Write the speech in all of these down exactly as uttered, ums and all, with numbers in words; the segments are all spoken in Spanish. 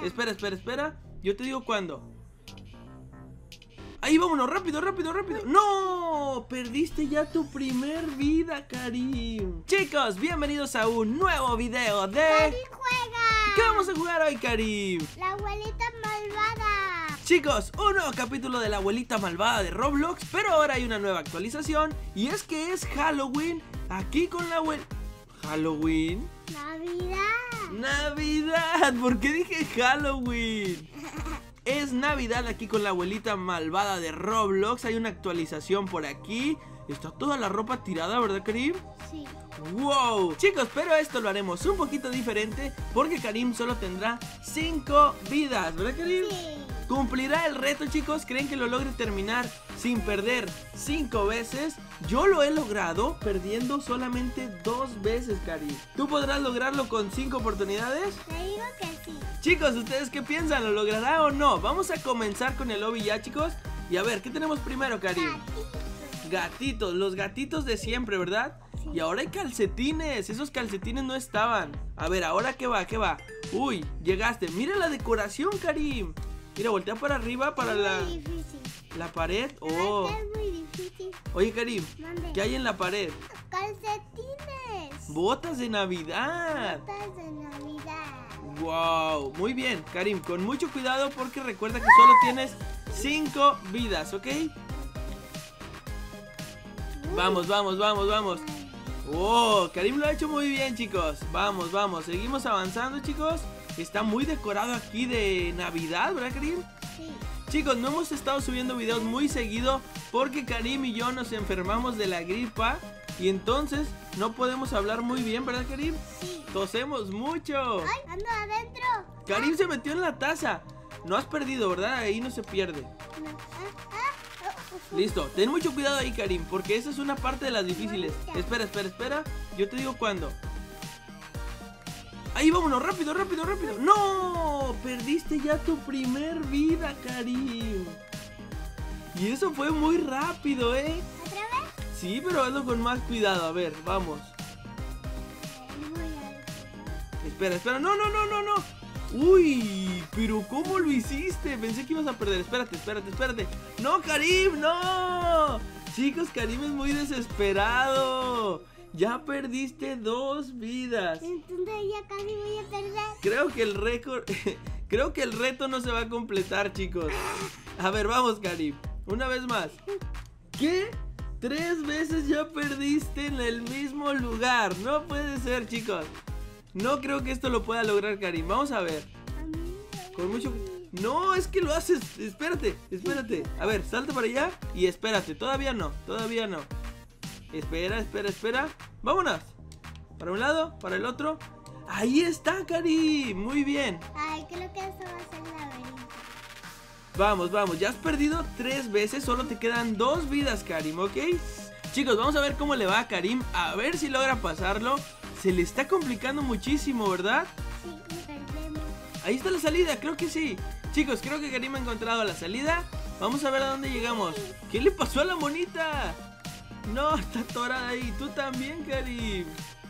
Espera, espera, espera. Yo te digo cuándo. Ahí, vámonos, rápido, rápido, rápido. ¡No! Perdiste ya tu primer vida, Karim. Chicos, bienvenidos a un nuevo video de... ¡Karim juega! ¿Qué vamos a jugar hoy, Karim? La abuelita malvada. Chicos, un nuevo capítulo de la abuelita malvada de Roblox. Pero ahora hay una nueva actualización. Y es que es Halloween aquí con la abuela... ¿Halloween? Navidad. ¡Navidad! ¿Por qué dije Halloween? Es Navidad aquí con la abuelita malvada de Roblox. Hay una actualización por aquí. Está toda la ropa tirada, ¿verdad, Karim? Sí. ¡Wow! Chicos, pero esto lo haremos un poquito diferente porque Karim solo tendrá cinco vidas, ¿verdad, Karim? Sí. ¿Cumplirá el reto, chicos? ¿Creen que lo logre terminar sin perder cinco veces? Yo lo he logrado perdiendo solamente dos veces, Karim. ¿Tú podrás lograrlo con cinco oportunidades? Te digo que sí. Chicos, ¿ustedes qué piensan? ¿Lo logrará o no? Vamos a comenzar con el lobby ya, chicos. Y a ver, ¿qué tenemos primero, Karim? Gatitos. Gatitos, los gatitos de siempre, ¿verdad? Sí. Y ahora hay calcetines, esos calcetines no estaban. A ver, ¿ahora qué va? ¿Qué va? Uy, llegaste, mira la decoración, Karim. Mira, voltea para arriba, para Es la, muy difícil. la pared. La verdad Oh, es muy difícil. oye, Karim, Mande. ¿qué hay en la pared? Calcetines. Botas de Navidad. Botas de Navidad. Wow, muy bien, Karim, con mucho cuidado porque recuerda que solo tienes cinco vidas, ¿ok? Vamos, vamos, vamos, vamos. Oh, Karim lo ha hecho muy bien, chicos. Vamos, vamos, seguimos avanzando, chicos. Está muy decorado aquí de Navidad, ¿verdad, Karim? Sí. Chicos, no hemos estado subiendo videos muy seguido porque Karim y yo nos enfermamos de la gripa y entonces no podemos hablar muy bien, ¿verdad, Karim? Sí. Tosemos mucho. ¡Ay! ¡Ando adentro! Karim se metió en la taza. No has perdido, ¿verdad? Ahí no se pierde. No. Ah, ah, oh, uh, Listo, ten mucho cuidado ahí, Karim, porque esa es una parte de las difíciles. Espera, espera, espera. Yo te digo cuándo. Ahí, vámonos, rápido, rápido, rápido. ¡No! Perdiste ya tu primer vida, Karim. Y eso fue muy rápido, ¿eh? ¿Otra vez? Sí, pero hazlo con más cuidado. A ver, vamos. Eh, voy a- Espera, espera. No, no, no, no, no. Uy, pero ¿cómo lo hiciste? Pensé que ibas a perder. Espérate, espérate, espérate. No, Karim, no. Chicos, Karim es muy desesperado. Ya perdiste dos vidas. Entonces ya casi voy a perder. Creo que el récord... Creo que el reto no se va a completar, chicos. A ver, vamos, Karim. Una vez más. ¿Qué? Tres veces ya perdiste en el mismo lugar. No puede ser, chicos. No creo que esto lo pueda lograr, Karim. Vamos a ver. Con mucho... No, es que lo haces. Espérate, espérate. A ver, salta para allá y espérate. Todavía no, todavía no. Espera, espera, espera. Vámonos. Para un lado, para el otro. Ahí está, Karim. Muy bien. Ay, creo que esto va a ser laberinto. Vamos, vamos. Ya has perdido tres veces. Solo te quedan dos vidas, Karim, ¿ok? Chicos, vamos a ver cómo le va a Karim. A ver si logra pasarlo. Se le está complicando muchísimo, ¿verdad? Sí, perdemos. Ahí está la salida, creo que sí. Chicos, creo que Karim ha encontrado la salida. Vamos a ver a dónde llegamos. ¿Qué le pasó a la monita? No, está atorada ahí. Tú también, Karim.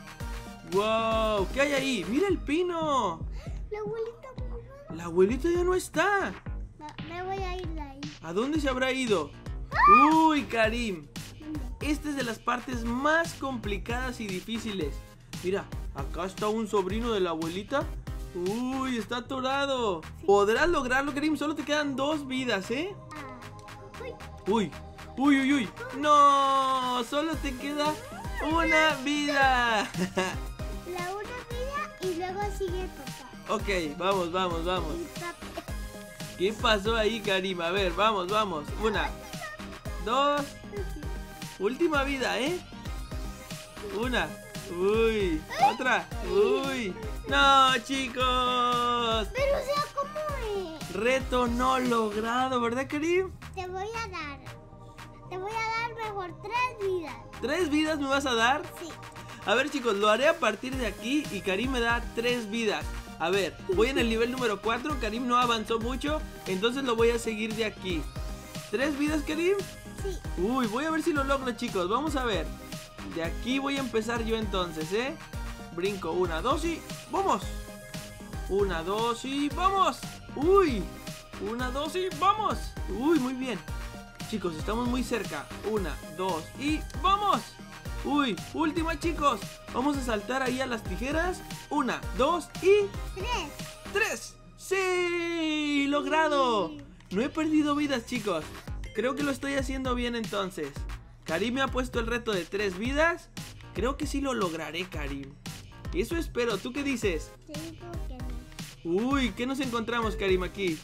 Wow, ¿qué hay ahí? Mira el pino. La abuelita malvada. La abuelita ya no está. No, me voy a ir de ahí. ¿A dónde se habrá ido? Uy, Karim. Esta es de las partes más complicadas y difíciles. Mira, acá está un sobrino de la abuelita. Uy, está atorado. ¿Podrás lograrlo, Karim? Solo te quedan dos vidas, ¿eh? Ah, uy, Uy, uy, uy, uy. No, solo te queda una vida. la una vida y luego sigue papá. Ok, vamos, vamos, vamos. Y papá. ¿Qué pasó ahí, Karim? A ver, vamos, vamos. Una, dos. Última vida, ¿eh? Una. Uy, otra. Uy. No, chicos. Pero o sea, ¿cómo es? Reto no logrado, ¿verdad, Karim? Te voy a dar. Te voy a dar mejor tres vidas. ¿Tres vidas me vas a dar? Sí. A ver, chicos, lo haré a partir de aquí y Karim me da tres vidas. A ver, voy en el nivel número cuatro. Karim no avanzó mucho, entonces lo voy a seguir de aquí. ¿Tres vidas, Karim? Sí. Uy, voy a ver si lo logro, chicos. Vamos a ver. De aquí voy a empezar yo entonces, ¿eh? Brinco una, dos y... ¡vamos! Una, dos y ¡vamos! ¡Uy! Una, dos y ¡vamos! ¡Uy, muy bien! Chicos, estamos muy cerca. Una, dos y ¡vamos! ¡Uy! Última, chicos. Vamos a saltar ahí a las tijeras. Una, dos y... Tres. ¡Tres! ¡Sí! ¡Logrado! No he perdido vidas, chicos. Creo que lo estoy haciendo bien entonces. Karim me ha puesto el reto de tres vidas. Creo que sí lo lograré, Karim. Eso espero. ¿Tú qué dices? Te digo que no. Uy, ¿qué nos encontramos, Karim, aquí?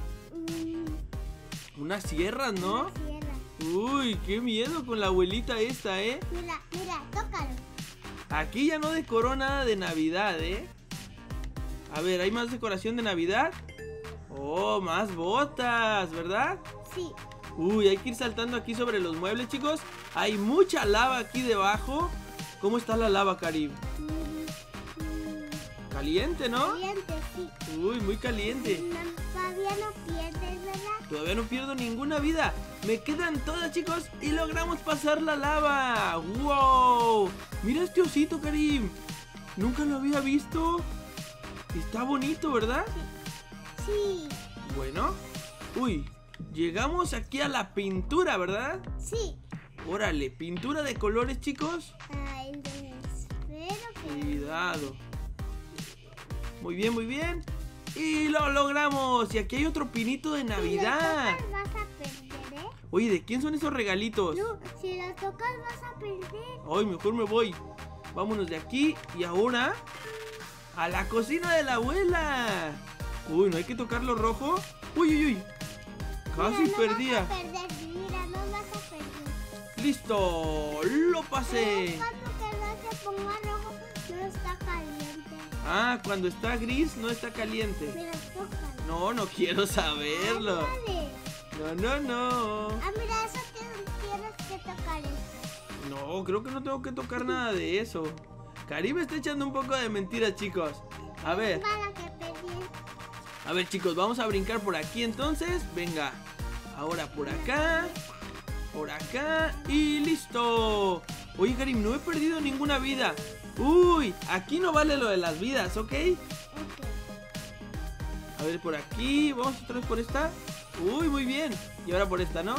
Mm, Unas sierras, ¿no? una sierra. Uy, qué miedo con la abuelita esta, ¿eh? Mira, mira, tócalo. Aquí ya no decoró nada de Navidad, ¿eh? A ver, ¿hay más decoración de Navidad? Oh, más botas, ¿verdad? Sí. Uy, hay que ir saltando aquí sobre los muebles, chicos. Hay mucha lava aquí debajo. ¿Cómo está la lava, Karim? Mm, mm, Caliente, ¿no? Caliente, sí. Uy, muy caliente. No, todavía no pierdes, ¿verdad? Todavía no pierdo ninguna vida. Me quedan todas, chicos, y logramos pasar la lava. ¡Wow! Mira este osito, Karim. Nunca lo había visto. Está bonito, ¿verdad? Sí. Bueno. Uy, llegamos aquí a la pintura, ¿verdad? Sí. Órale, pintura de colores, chicos. Ah, entonces, espero que... Cuidado. Muy bien, muy bien. Y lo logramos. Y aquí hay otro pinito de Navidad. Si los tocas vas a perder, ¿eh? Oye, ¿de quién son esos regalitos? No, si los tocas vas a perder. Ay, mejor me voy. Vámonos de aquí. Y ahora a la cocina de la abuela. Uy, ¿no hay que tocar lo rojo? Uy, uy, uy. Casi Mira, no perdía. vas a perder, mira, no vas a perder. Listo. Lo pasé. Pero cuando que no se ponga rojo, no está caliente. Ah, cuando está gris no está caliente. Mira, tócalo. No, no quiero saberlo. Ándale. No, no, no. Ah, mira, eso te- tienes que tocar esto. No, creo que no tengo que tocar nada de eso. Karim está echando un poco de mentiras, chicos. A ver, Para que perdí. a ver, chicos, vamos a brincar por aquí entonces. Venga, ahora por acá, por acá y listo. Oye, Karim, no he perdido ninguna vida. Uy, aquí no vale lo de las vidas, ¿ok? Ok. A ver, por aquí, vamos otra vez por esta. Uy, muy bien. Y ahora por esta, ¿no?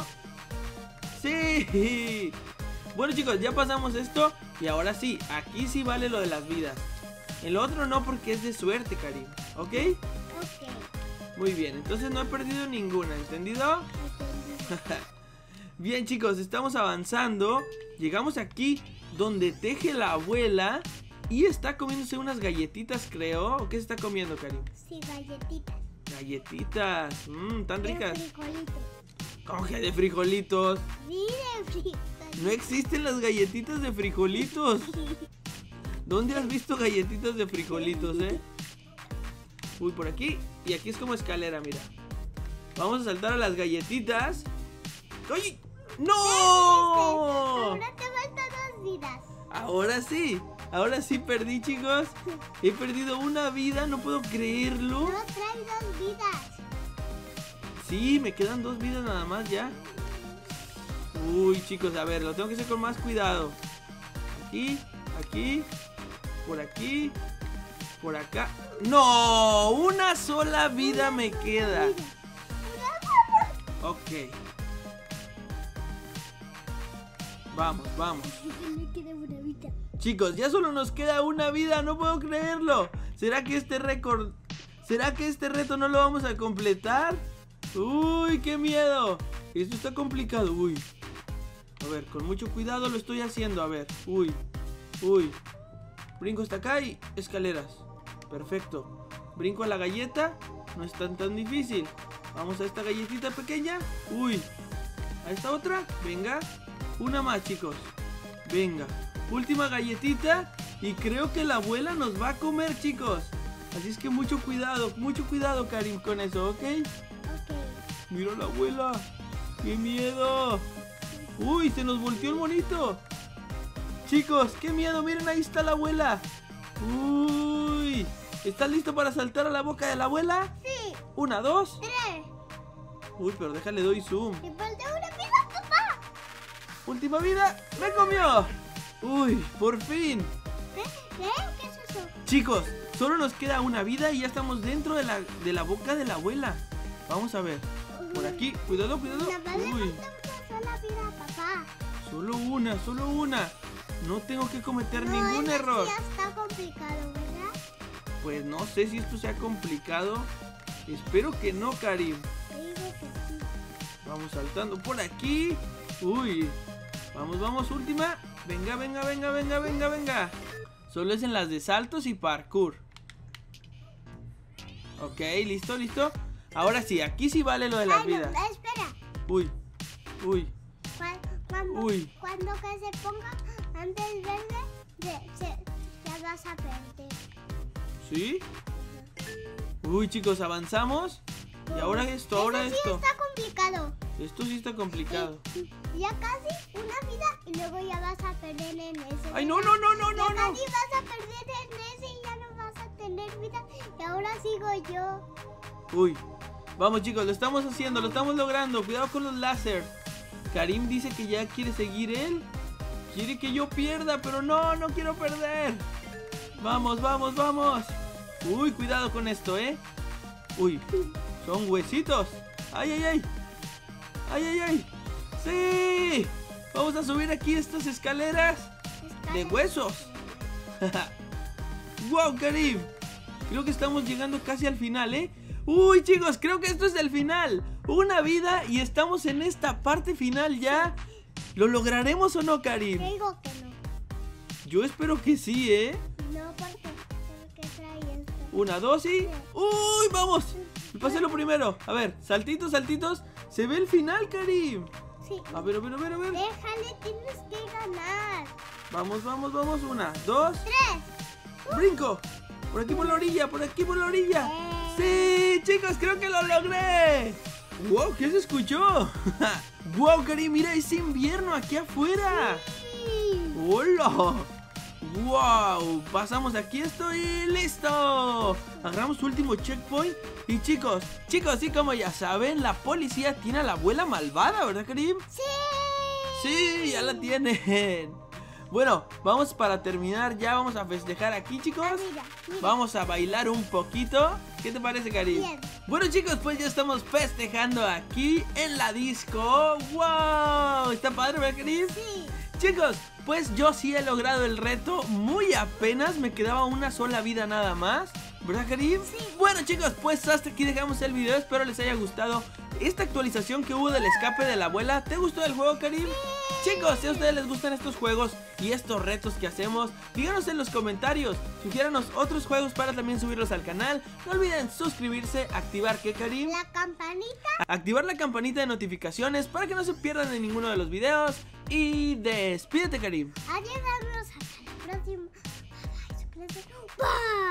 ¡Sí! Bueno, chicos, ya pasamos esto. Y ahora sí, aquí sí vale lo de las vidas. El otro no, porque es de suerte, Karim. ¿Ok? Ok. Muy bien, entonces no he perdido ninguna, ¿entendido? Entendí. Bien, chicos, estamos avanzando. Llegamos aquí donde teje la abuela. Y está comiéndose unas galletitas, creo. ¿O qué se está comiendo, Karim? Sí, galletitas. Galletitas, mmm, tan De ricas. frijolitos. ¿Cómo que de frijolitos? Sí, de frijolitos. No existen las galletitas de frijolitos. ¿Dónde has visto galletitas de frijolitos, eh? Uy, por aquí. Y aquí es como escalera, mira. Vamos a saltar a las galletitas. ¡Ay! ¡No! Ahora te faltan dos vidas. Ahora sí. Ahora sí perdí, chicos. He perdido una vida, no puedo creerlo. No trae dos vidas. Sí, me quedan dos vidas nada más ya. Uy, chicos, a ver, lo tengo que hacer con más cuidado. Aquí, aquí, por aquí, por acá. ¡No! Una sola vida me queda. Ok. Vamos, vamos. Me queda una vida. Chicos, ya solo nos queda una vida, no puedo creerlo. ¿Será que este récord... ¿Será que este reto no lo vamos a completar? Uy, qué miedo. Esto está complicado, uy. A ver, con mucho cuidado lo estoy haciendo, a ver. Uy, uy. Brinco hasta acá y escaleras. Perfecto. Brinco a la galleta. No es tan tan difícil. Vamos a esta galletita pequeña. Uy. A esta otra. Venga. Una más, chicos. Venga. Última galletita. Y creo que la abuela nos va a comer, chicos. Así es que mucho cuidado. Mucho cuidado, Karim, con eso, ¿ok? Ok. Mira la abuela. ¡Qué miedo! ¡Uy! Se nos volteó el monito. Chicos, qué miedo. Miren, ahí está la abuela. ¡Uy! ¿Estás listo para saltar a la boca de la abuela? Sí. Una, dos. Tres. Uy, pero déjale, doy zoom. Me falta una vida, papá. Última vida. ¡Me comió! Uy, por fin. ¿Qué? ¿Qué? ¿Qué es eso? Chicos, Solo nos queda una vida y ya estamos dentro de la, de la boca de la abuela. Vamos a ver. Por aquí, cuidado, cuidado. Nada más le Uy, falta una sola vida, papá. solo una, solo una. No tengo que cometer ningún eso error. Ya está complicado, ¿verdad? Pues no sé si esto sea complicado. Espero que no, Karim. Te digo que sí. Vamos saltando por aquí. Uy. Vamos, vamos, última. Venga, venga, venga, venga, venga, venga. Solo es en las de saltos y parkour. Ok, listo, listo. Ahora sí, aquí sí vale lo de las Ay, no, vidas. espera. Uy, uy, Cuan- Cuando, Uy. cuando que se ponga antes verde, de- se- ya vas a perder. ¿sí? Uy, chicos, avanzamos. Y ahora esto, ahora Eso sí esto. está complicado. Esto sí está complicado. Ya casi una vida y luego ya vas a perder en ese. Ay, no, no, no, no, Ya no, no. casi vas a perder en ese y ya no vas a tener vida. Y ahora sigo yo. Uy, vamos, chicos, lo estamos haciendo, lo estamos logrando. Cuidado con los láser. Karim dice que ya quiere seguir él. Quiere que yo pierda, pero no, no quiero perder. Vamos, vamos, vamos. Uy, cuidado con esto, ¿eh? Uy, son huesitos. Ay, ay, ay. Ay, ay, ay. ¡Sí! Vamos a subir aquí estas escaleras de huesos. ¡Wow, Karim! Creo que estamos llegando casi al final, ¿eh? Uy, chicos, creo que esto es el final. Una vida y estamos en esta parte final ya. ¿Lo lograremos o no, Karim? Te digo que no. Yo espero que sí, ¿eh? No, porque porque trae esto. Una, dos y... ¡Uy, vamos! Pasé lo primero. A ver, saltitos, saltitos. Se ve el final, Karim. Sí. A ver, a ver, a ver, a ver. Déjale, tienes que ganar. Vamos, vamos, vamos. Una, dos. Tres. ¡Brinco! Por aquí por la orilla, por aquí por la orilla. Eh. ¡Sí, chicos! ¡Creo que lo logré! ¡Wow! ¿Qué se escuchó? ¡Wow, Karim! ¡Mira, es invierno aquí afuera! Sí. ¡Hola! ¡Wow! Pasamos aquí esto y ¡listo! Agarramos su último checkpoint. Y chicos, chicos, sí, como ya saben, la policía tiene a la abuela malvada, ¿verdad, Karim? Sí. ¡Sí! ¡Ya la tienen! Bueno, vamos para terminar ya, vamos a festejar aquí, chicos. Ah, mira, mira. Vamos a bailar un poquito. ¿Qué te parece, Karim? Bien. Bueno, chicos, pues ya estamos festejando aquí en la disco. ¡Wow! ¿Está padre, verdad, Karim? Sí. Chicos, pues yo sí he logrado el reto. Muy apenas, me quedaba una sola vida nada más, ¿verdad, Karim? Sí. Bueno, chicos, pues hasta aquí dejamos el video. Espero les haya gustado esta actualización que hubo del escape de la abuela. ¿Te gustó el juego, Karim? Chicos, si a ustedes les gustan estos juegos y estos retos que hacemos, díganos en los comentarios. Sugiéranos otros juegos para también subirlos al canal. No olviden suscribirse, activar, ¿qué, Karim? La campanita. Activar la campanita de notificaciones para que no se pierdan de ninguno de los videos. Y despídete, Karim. Adiós, amigos. Hasta la próxima. Bye, bye. Bye.